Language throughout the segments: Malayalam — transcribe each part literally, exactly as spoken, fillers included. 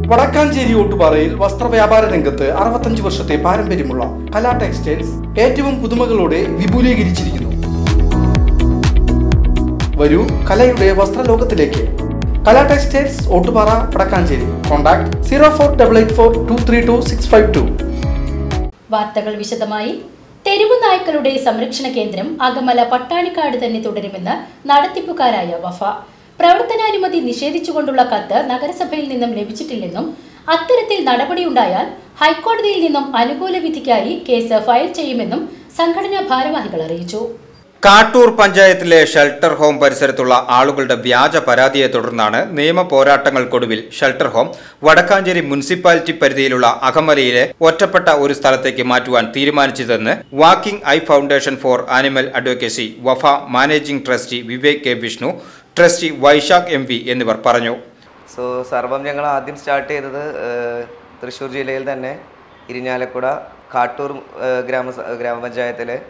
വടക്കാഞ്ചേരി ഓട്ടുപാറയിൽ വസ്ത്രവ്യാപാര രംഗത്ത് അറുപത്തഞ്ച് വർഷത്തെ പാരമ്പര്യമുള്ള കലാ ടെക്സ്റ്റൈൽസ് ഏറ്റവും പുതുമകളോടെ വിപുലീകരിച്ചിരിക്കുന്നു. വരൂ കലയുടെ വസ്ത്രലോകത്തിലേക്ക്. Kala textiles Ottupara Vadakkanchery. Contact zero four double eight four two three two six five two. വാർത്തകൾ വിശദമായി. തെരുവു നായ്ക്കളുടെ സംരക്ഷണ കേന്ദ്രം അകമല പട്ടാണിക്കാട് തന്നെ തുടരുമെന്ന് നടത്തിപ്പുകാരായ വഫ. പ്രവർത്തനാനുമതി നിഷേധിച്ചുകൊണ്ടുള്ള കത്ത് നഗരസഭയിൽ നിന്നും ലഭിച്ചിട്ടില്ലെന്നും അത്തരത്തിൽ നടപടിയുണ്ടായാൽ ഹൈക്കോടതിയിൽ നിന്നും അനുകൂല വിധിക്കായി കേസ് ഫയൽ ചെയ്യുമെന്നും സംഘടനാ ഭാരവാഹികൾ അറിയിച്ചു. കാട്ടൂർ പഞ്ചായത്തിലെ ഷെൽട്ടർ ഹോം പരിസരത്തുള്ള ആളുകളുടെ വ്യാജ പരാതിയെ തുടർന്നാണ് നിയമ പോരാട്ടങ്ങൾക്കൊടുവിൽ ഷെൽട്ടർ ഹോം വടക്കാഞ്ചേരി മുനിസിപ്പാലിറ്റി പരിധിയിലുള്ള അകമലയിലെ ഒറ്റപ്പെട്ട ഒരു സ്ഥലത്തേക്ക് മാറ്റുവാൻ തീരുമാനിച്ചതെന്ന് walking eye foundation for animal advocacy വഫ managing trustee Vivek K Vishnu, trustee Vaishakh M V എന്നിവർ പറഞ്ഞു. സോ സർവം ഞങ്ങൾ ആദ്യം സ്റ്റാർട്ട് ചെയ്തത് തൃശ്ശൂർ ജില്ലയിൽ തന്നെ ഇരിഞ്ഞാലക്കുട കാട്ടൂർ ഗ്രാമ ഗ്രാമപഞ്ചായത്തിലെ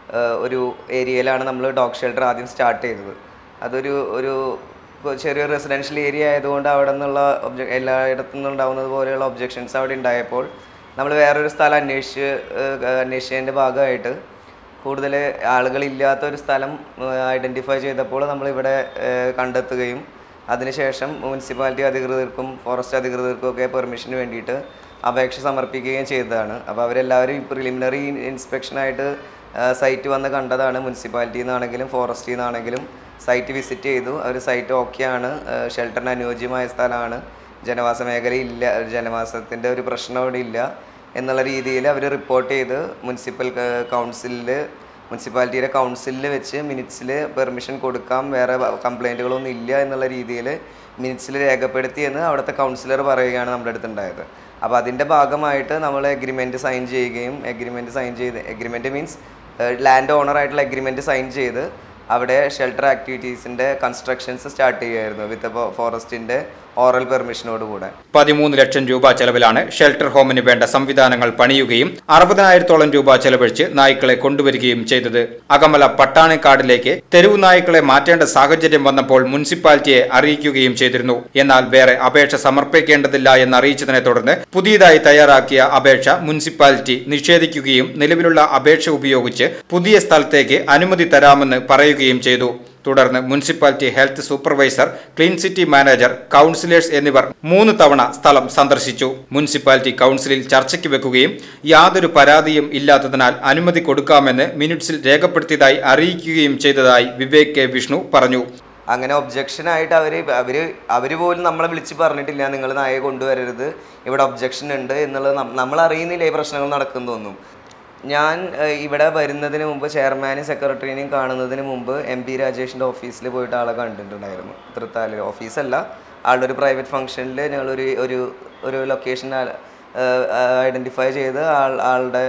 ഒരു ഏരിയയിലാണ് നമ്മൾ ഡോഗ് ഷെൽട്ടർ ആദ്യം സ്റ്റാർട്ട് ചെയ്തത്. അതൊരു ഒരു ചെറിയൊരു റെസിഡൻഷ്യൽ ഏരിയ ആയതുകൊണ്ട് അവിടെ നിന്നുള്ള ഒബ്ജ എല്ലായിടത്തു നിന്നുണ്ടാവുന്നത് പോലെയുള്ള ഒബ്ജെക്ഷൻസ് അവിടെ ഉണ്ടായപ്പോൾ നമ്മൾ വേറൊരു സ്ഥലം അന്വേഷിച്ച് അന്വേഷിച്ചതിൻ്റെ ഭാഗമായിട്ട് കൂടുതൽ ആളുകളില്ലാത്തൊരു സ്ഥലം ഐഡൻറ്റിഫൈ ചെയ്തപ്പോൾ നമ്മളിവിടെ കണ്ടെത്തുകയും അതിനുശേഷം മുനിസിപ്പാലിറ്റി അധികൃതർക്കും ഫോറസ്റ്റ് അധികൃതർക്കും ഒക്കെ പെർമിഷന് വേണ്ടിയിട്ട് അപേക്ഷ സമർപ്പിക്കുകയും ചെയ്തതാണ്. അപ്പോൾ അവരെല്ലാവരും പ്രിലിമിനറി ഇൻസ്പെക്ഷനായിട്ട് സൈറ്റ് വന്ന് കണ്ടതാണ്. മുനിസിപ്പാലിറ്റിയിൽ നിന്നാണെങ്കിലും ഫോറസ്റ്റിൽ നിന്നാണെങ്കിലും സൈറ്റ് വിസിറ്റ് ചെയ്തു. അവർ സൈറ്റ് ഓക്കെയാണ്, ഷെൽട്ടറിന് അനുയോജ്യമായ സ്ഥലമാണ്, ജനവാസ മേഖലയില്ല, ജനവാസത്തിൻ്റെ ഒരു പ്രശ്നം അവിടെ ഇല്ല എന്നുള്ള രീതിയിൽ അവർ റിപ്പോർട്ട് ചെയ്ത് മുനിസിപ്പൽ കൗൺസിലിൽ മുനിസിപ്പാലിറ്റിയുടെ കൗൺസിലിൽ വെച്ച് മിനിറ്റ്സിൽ പെർമിഷൻ കൊടുക്കാം, വേറെ കംപ്ലയിൻറ്റുകളൊന്നും ഇല്ല എന്നുള്ള രീതിയിൽ മിനിറ്റ്സിൽ രേഖപ്പെടുത്തിയെന്ന് അവിടുത്തെ കൗൺസിലർ പറയുകയാണ് നമ്മുടെ അടുത്തുണ്ടായത്. അപ്പോൾ അതിൻ്റെ ഭാഗമായിട്ട് നമ്മൾ എഗ്രിമെൻറ്റ് സൈൻ ചെയ്യുകയും എഗ്രിമെൻറ്റ് സൈൻ ചെയ്ത് എഗ്രിമെൻറ്റ് മീൻസ് ലാൻഡ് ഓണറായിട്ടുള്ള എഗ്രിമെൻറ്റ് സൈൻ ചെയ്ത് അവിടെ ഷെൽട്ടർ ആക്ടിവിറ്റീസിൻ്റെ കൺസ്ട്രക്ഷൻസ് സ്റ്റാർട്ട് ചെയ്യുമായിരുന്നു വിത്ത് ഫോറസ്റ്റിൻ്റെ ഓറൽ പെർമിഷനോടുകൂടെ. പതിമൂന്ന് ലക്ഷം രൂപ ചെലവിലാണ് ഷെൽട്ടർ ഹോമിന് വേണ്ട സംവിധാനങ്ങൾ പണിയുകയും അറുപതിനായിരത്തോളം രൂപ ചെലവഴിച്ച് നായ്ക്കളെ കൊണ്ടുവരികയും ചെയ്തത്. അകമല പട്ടാണിക്കാടിലേക്ക് തെരുവു നായ്ക്കളെ മാറ്റേണ്ട സാഹചര്യം വന്നപ്പോൾ മുനിസിപ്പാലിറ്റിയെ അറിയിക്കുകയും ചെയ്തിരുന്നു. എന്നാൽ വേറെ അപേക്ഷ സമർപ്പിക്കേണ്ടതില്ല എന്നറിയിച്ചതിനെ തുടർന്ന് പുതിയതായി തയ്യാറാക്കിയ അപേക്ഷ മുനിസിപ്പാലിറ്റി നിഷേധിക്കുകയും നിലവിലുള്ള അപേക്ഷ ഉപയോഗിച്ച് പുതിയ സ്ഥലത്തേക്ക് അനുമതി തരാമെന്ന് പറയുകയും ചെയ്തു. തുടർന്ന് municipality health supervisor, clean city manager, councillors എന്നിവർ മൂന്ന് തവണ സ്ഥലം സന്ദർശിച്ചു. മുനിസിപ്പാലിറ്റി കൗൺസിലിൽ ചർച്ചയ്ക്ക് വെക്കുകയും യാതൊരു പരാതിയും ഇല്ലാത്തതിനാൽ അനുമതി കൊടുക്കാമെന്ന് മിനിറ്റ്സിൽ രേഖപ്പെടുത്തിയതായി അറിയിക്കുകയും ചെയ്തതായി വിവേക് കെ വിഷ്ണു പറഞ്ഞു. അങ്ങനെ ഒബ്ജക്ഷനായിട്ട് അവർ അവർ അവർ പോലും നമ്മളെ വിളിച്ച് പറഞ്ഞിട്ടില്ല, നിങ്ങൾ നായയെ കൊണ്ടുവരരുത്, ഇവിടെ ഒബ്ജക്ഷൻ ഉണ്ട് എന്നുള്ളത് നമ്മൾ അറിയുന്നില്ല ഈ പ്രശ്നങ്ങൾ നടക്കുന്നതൊന്നും. ഞാൻ ഇവിടെ വരുന്നതിന് മുമ്പ് ചെയർമാനും സെക്രട്ടറിനെയും കാണുന്നതിന് മുമ്പ് എം പി രാജേഷിൻ്റെ ഓഫീസിൽ പോയിട്ട് ആളെ കണ്ടിട്ടുണ്ടായിരുന്നു. തൃത്താല ഓഫീസല്ല, ആളുടെ ഒരു പ്രൈവറ്റ് ഫംഗ്ഷനിൽ ഞങ്ങളൊരു ഒരു ഒരു ലൊക്കേഷൻ ഐഡൻറ്റിഫൈ ചെയ്ത് ആൾ ആളുടെ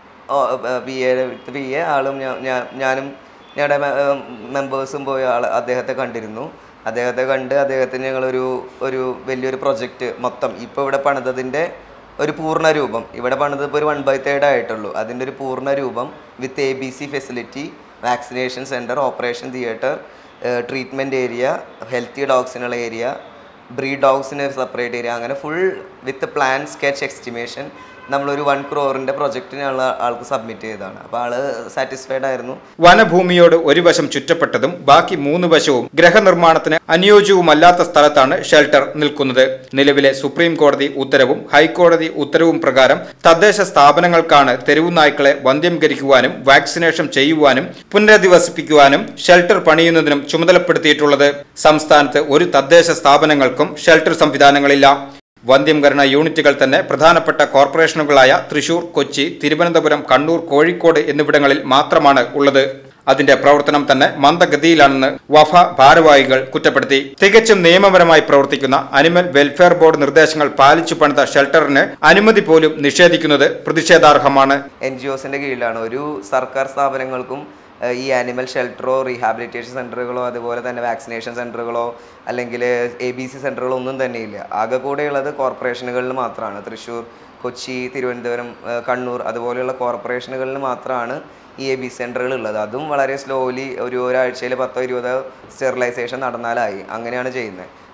പി എ പി എ ആളും ഞാനും ഞങ്ങളുടെ മെമ്പേഴ്സും പോയി ആൾ അദ്ദേഹത്തെ കണ്ടിരുന്നു. അദ്ദേഹത്തെ കണ്ട് അദ്ദേഹത്തിന് ഞങ്ങളൊരു ഒരു വലിയൊരു പ്രൊജക്റ്റ് മൊത്തം ഇപ്പോൾ ഇവിടെ പണിതതിൻ്റെ ഒരു പൂർണ്ണ രൂപം, ഇവിടെ പണിത് ഇപ്പോൾ ഒരു വൺ ബൈ തേർഡ് ആയിട്ടുള്ളൂ, അതിൻ്റെ ഒരു പൂർണ്ണ രൂപം with A B C facility, vaccination centre, operation theatre, treatment area, healthy ഡോഗ്സിനുള്ള ഏരിയ, ബ്രീഡ് ഡോഗ്സിന് സെപ്പറേറ്റ് ഏരിയ, അങ്ങനെ full with plan sketch estimation നമ്മളൊരു വൺ ക്രോറിൻ്റെ പ്രൊജക്റ്റിനുള്ള ആൾക്ക് സബ്മിറ്റ് ചെയ്തതാണ്. അപ്പോൾ ആള് സാറ്റിസ്ഫൈഡ് ആയിരുന്നു. വനഭൂമിയോട് ഒരു വശം ചുറ്റപ്പെട്ടതും ബാക്കി മൂന്ന് വശവും ഗ്രഹനിർമ്മാണത്തിന് അനുയോജ്യവുമല്ലാത്ത സ്ഥലത്താണ് ഷെൽട്ടർ നിൽക്കുന്നത്. നിലവിലെ സുപ്രീം കോടതി ഉത്തരവും ഹൈക്കോടതി ഉത്തരവും പ്രകാരം തദ്ദേശ സ്ഥാപനങ്ങൾക്കാണ് തെരുവു നായ്ക്കളെ വന്ധ്യംകരിക്കുവാനും വാക്സിനേഷൻ ചെയ്യുവാനും പുനരധിവസിപ്പിക്കുവാനും ഷെൽട്ടർ പണിയുന്നതിനും ചുമതലപ്പെടുത്തിയിട്ടുള്ളത്. സംസ്ഥാനത്ത് ഒരു തദ്ദേശ സ്ഥാപനങ്ങൾക്കും ഷെൽട്ടർ സംവിധാനങ്ങളില്ല. വന്ധ്യംകരണ യൂണിറ്റുകൾ തന്നെ പ്രധാനപ്പെട്ട കോർപ്പറേഷനുകളായ തൃശൂർ, കൊച്ചി, തിരുവനന്തപുരം, കണ്ണൂർ, കോഴിക്കോട് എന്നിവിടങ്ങളിൽ മാത്രമാണ് ഉള്ളത്. അതിന്റെ പ്രവർത്തനം തന്നെ മന്ദഗതിയിലാണെന്ന് വഫ ഭാരവാഹികൾ കുറ്റപ്പെടുത്തി. തികച്ചും നിയമപരമായി പ്രവർത്തിക്കുന്ന അനിമൽ വെൽഫെയർ ബോർഡ് നിർദ്ദേശങ്ങൾ പാലിച്ചു പണിത ഷെൽട്ടറിന് അനുമതി പോലും നിഷേധിക്കുന്നത് പ്രതിഷേധാർഹമാണ്. എൻ ജി ഒസിന്റെ കീഴിലാണ്. ഒരു സർക്കാർ സ്ഥാപനങ്ങൾക്കും ഈ ആനിമൽ ഷെൽട്ടറോ റീഹാബിലിറ്റേഷൻ സെൻ്ററുകളോ അതുപോലെ തന്നെ വാക്സിനേഷൻ സെൻ്ററുകളോ അല്ലെങ്കിൽ എ ബി സി സെൻ്ററുകളോ ഒന്നും തന്നെയില്ല. ആകെ കൂടെയുള്ളത് കോർപ്പറേഷനുകളിൽ മാത്രമാണ്. തൃശ്ശൂർ, കൊച്ചി, തിരുവനന്തപുരം, കണ്ണൂർ അതുപോലെയുള്ള കോർപ്പറേഷനുകളിൽ മാത്രമാണ് ഈ എ ബി സെൻ്ററുകൾ ഉള്ളത്. അതും വളരെ സ്ലോലി ഒരു ഒരാഴ്ചയിൽ പത്തോ ഇരുപതോ സ്റ്റെറിലൈസേഷൻ നടന്നാലായി അങ്ങനെയാണ് ചെയ്യുന്നത്.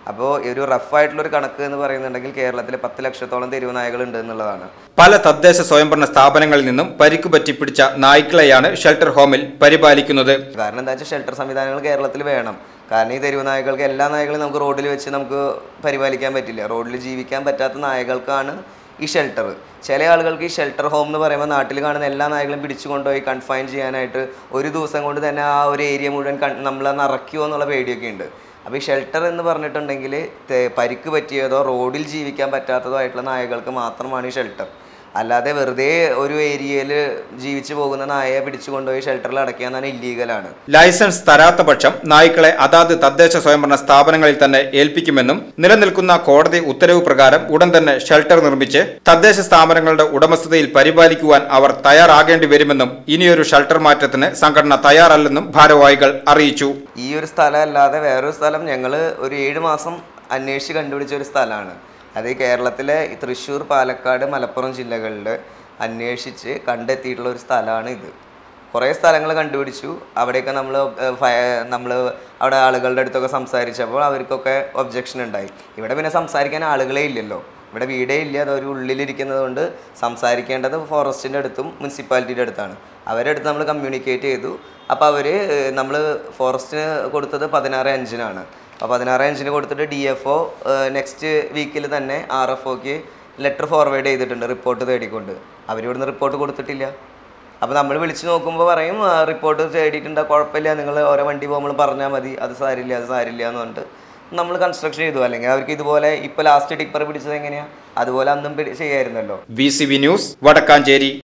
അപ്പോൾ ഒരു റഫായിട്ടുള്ളൊരു കണക്ക് എന്ന് പറയുന്നുണ്ടെങ്കിൽ കേരളത്തിൽ പത്ത് ലക്ഷത്തോളം തെരുവ് നായകളുണ്ട് എന്നുള്ളതാണ്. പല തദ്ദേശ സ്വയംഭരണ സ്ഥാപനങ്ങളിൽ നിന്നും പരിക്ക് പറ്റി പിടിച്ച നായ്ക്കളെയാണ് ഷെൽട്ടർ ഹോമിൽ പരിപാലിക്കുന്നത്. കാരണം എന്താ വെച്ചാൽ ഷെൽട്ടർ സംവിധാനങ്ങൾ കേരളത്തിൽ വേണം. കാരണം ഈ തെരുവ് നായകൾക്ക് എല്ലാ നായകളും നമുക്ക് റോഡിൽ വെച്ച് നമുക്ക് പരിപാലിക്കാൻ പറ്റില്ല. റോഡിൽ ജീവിക്കാൻ പറ്റാത്ത നായകൾക്കാണ് ഈ ഷെൽട്ടർ. ചില ആളുകൾക്ക് ഈ ഷെൽട്ടർ ഹോം എന്ന് പറയുമ്പോൾ നാട്ടിൽ കാണുന്ന എല്ലാ നായകളും പിടിച്ചു കൊണ്ടുപോയി കൺഫൈൻ ചെയ്യാനായിട്ട് ഒരു ദിവസം കൊണ്ട് തന്നെ ആ ഒരു ഏരിയ മുഴുവൻ നമ്മൾ നിറയ്ക്കുമോ എന്നുള്ള പേടിയൊക്കെ ഉണ്ട്. അപ്പോൾ ഈ ഷെൽട്ടർ എന്ന് പറഞ്ഞിട്ടുണ്ടെങ്കിൽ പരിക്ക് പറ്റിയതോ റോഡിൽ ജീവിക്കാൻ പറ്റാത്തതോ ആയിട്ടുള്ള നായകൾക്ക് മാത്രമാണ് ഈ ഷെൽട്ടർ. അല്ലാതെ വെറുതെ ഒരു ഏരിയയിൽ ജീവിച്ചു പോകുന്ന നായയെ പിടിച്ചു കൊണ്ടുപോയി ഷെൽട്ടറിൽ അടയ്ക്കുക എന്നാണ് ഇല്ലീഗലാണ്. ലൈസൻസ് തരാത്ത പക്ഷം നായ്ക്കളെ അതാത് തദ്ദേശ സ്വയംഭരണ സ്ഥാപനങ്ങളിൽ തന്നെ ഏൽപ്പിക്കുമെന്നും നിലനിൽക്കുന്ന കോടതി ഉത്തരവ് പ്രകാരം ഉടൻ തന്നെ ഷെൽട്ടർ നിർമ്മിച്ച് തദ്ദേശ സ്ഥാപനങ്ങളുടെ ഉടമസ്ഥതയിൽ പരിപാലിക്കുവാൻ അവർ തയ്യാറാകേണ്ടി വരുമെന്നും ഇനിയൊരു ഷെൽട്ടർ മാറ്റത്തിന് സംഘടന തയ്യാറല്ലെന്നും ഭാരവാഹികൾ അറിയിച്ചു. ഈ ഒരു സ്ഥലം അല്ലാതെ വേറൊരു സ്ഥലം ഞങ്ങൾ ഒരു ഏഴ് മാസം അന്വേഷിച്ച് കണ്ടുപിടിച്ച ഒരു സ്ഥലമാണ്. അത് കേരളത്തിലെ തൃശ്ശൂർ, പാലക്കാട്, മലപ്പുറം ജില്ലകളിൽ അന്വേഷിച്ച് കണ്ടെത്തിയിട്ടുള്ള ഒരു സ്ഥലമാണ് ഇത്. കുറേ സ്ഥലങ്ങൾ കണ്ടുപിടിച്ചു. അവിടെയൊക്കെ നമ്മൾ നമ്മൾ അവിടെ ആളുകളുടെ അടുത്തൊക്കെ സംസാരിച്ചപ്പോൾ അവർക്കൊക്കെ ഒബ്ജക്ഷൻ ഉണ്ടായി. ഇവിടെ പിന്നെ സംസാരിക്കാൻ ആളുകളേ ഇല്ലല്ലോ, ഇവിടെ വീടേ ഇല്ല. അതൊരു ഉള്ളിലിരിക്കുന്നത് കൊണ്ട് സംസാരിക്കേണ്ടത് ഫോറസ്റ്റിൻ്റെ അടുത്തും മുനിസിപ്പാലിറ്റിയുടെ അടുത്താണ്. അവരുടെ അടുത്ത് നമ്മൾ കമ്മ്യൂണിക്കേറ്റ് ചെയ്തു. അപ്പോൾ അവർ നമ്മൾ ഫോറസ്റ്റിന് കൊടുത്തത് പതിനാറ് അഞ്ചിനാണ്. അപ്പോൾ പതിനാറ് അഞ്ചിന് കൊടുത്തിട്ട് ഡി എഫ് ഒ നെക്സ്റ്റ് വീക്കിൽ തന്നെ ആർ എഫ് ഒക്ക് ലെറ്റർ ഫോർവേഡ് ചെയ്തിട്ടുണ്ട് റിപ്പോർട്ട് തേടിക്കൊണ്ട്. അവരിവിടുന്ന് റിപ്പോർട്ട് കൊടുത്തിട്ടില്ല. അപ്പോൾ നമ്മൾ വിളിച്ച് നോക്കുമ്പോൾ പറയും റിപ്പോർട്ട് തേടിയിട്ടുണ്ട്, കുഴപ്പമില്ല, നിങ്ങൾ ഓരോ വണ്ടി പോകുമ്പോൾ പറഞ്ഞാൽ മതി, അത് സാരില്ല അത് സാരില്ല എന്ന് പറഞ്ഞിട്ട് നമ്മൾ കൺസ്ട്രക്ഷൻ ചെയ്തു. അല്ലെങ്കിൽ അവർക്ക് ഇതുപോലെ ഇപ്പോൾ ലാസ്റ്റ് ടിപ്പർ പിടിച്ചത് എങ്ങനെയാണ് അതുപോലെ അന്നും ചെയ്യായിരുന്നല്ലോ. B C B news, Vadakkanchery.